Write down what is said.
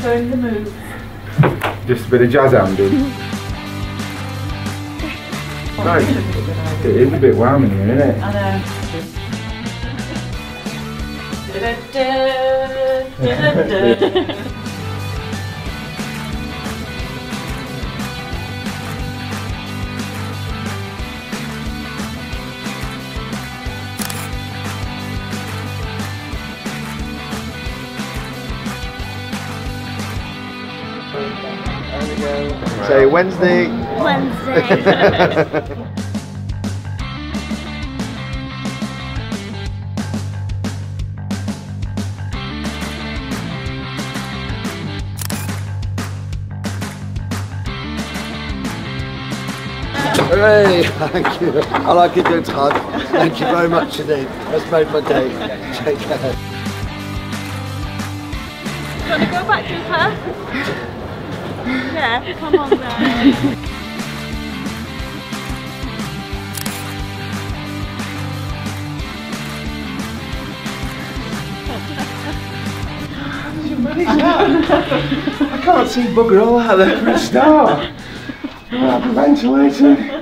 showing the move. Just a bit of jazz handing. Nice. It is a bit warm in here, isn't it? I know. Say Wednesday. Wednesday. Hooray! Thank you. I like it doing hard. Thank you very much indeed. That's made my day. Take care. Do you want to go back to her? Yeah, come on then. I can't see bugger all out there for a start. I'm ventilating.